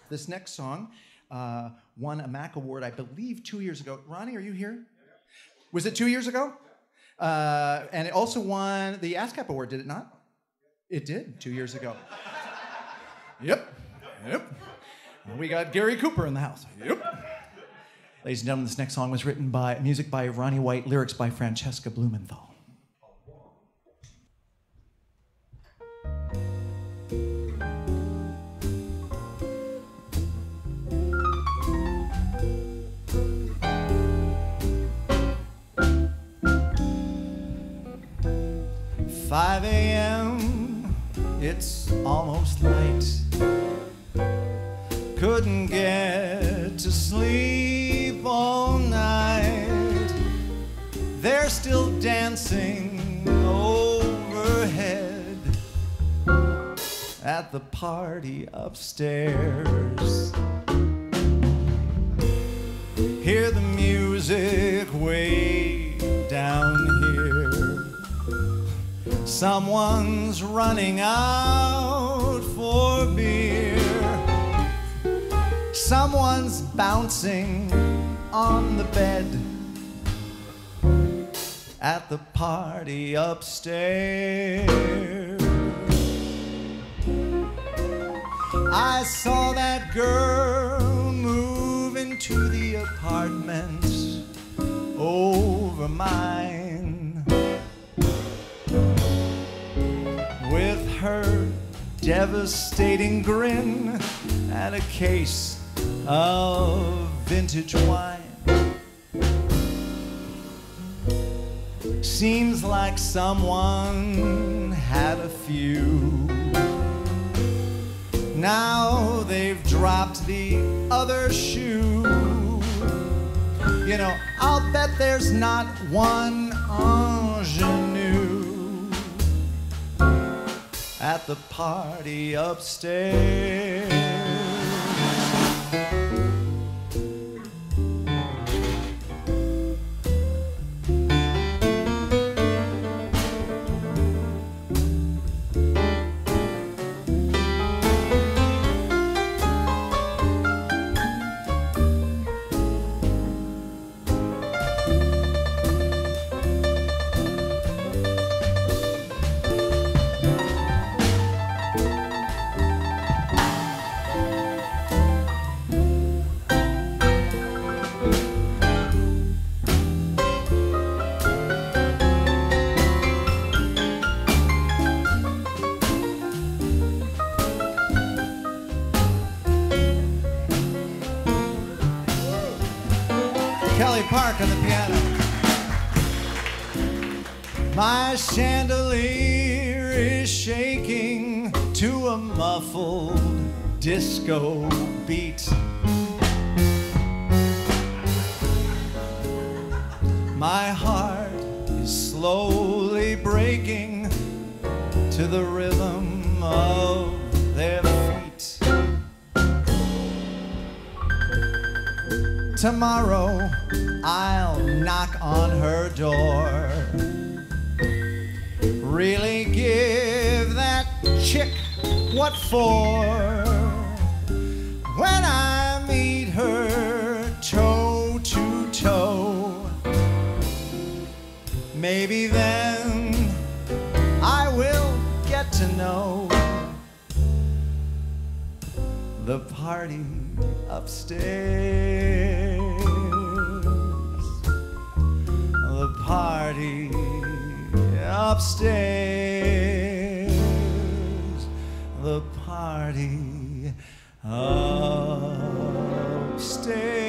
This next song won a MAC award, I believe, 2 years ago. Ronnie, are you here? Was it 2 years ago? And it also won the ASCAP award, did it not? It did, 2 years ago. Yep. We got Gary Cooper in the house. Yep. Ladies and gentlemen, this next song was written by music by Ronnie White, lyrics by Francesca Blumenthal. 5 a.m., it's almost light. Couldn't get to sleep all night. They're still dancing overhead at the party upstairs. Hear the music way down here. Someone's running out for beer. Someone's bouncing on the bed at the party upstairs. I saw that girl move into the apartment over mine. With her devastating grin and a case of vintage wine. Seems like someone had a few. Now they've dropped the other shoe. You know, I'll bet there's not one ingenue at the party upstairs. Kelly Park on the piano. My chandelier is shaking to a muffled disco beat. My heart is slowly breaking to the rhythm of their feet. Tomorrow I'll knock on her door. Really give that chick what for. When I meet her toe to toe, maybe then I will get to know the party upstairs. The party upstairs. The party upstairs.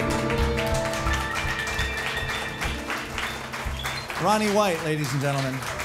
Ronnie White, ladies and gentlemen.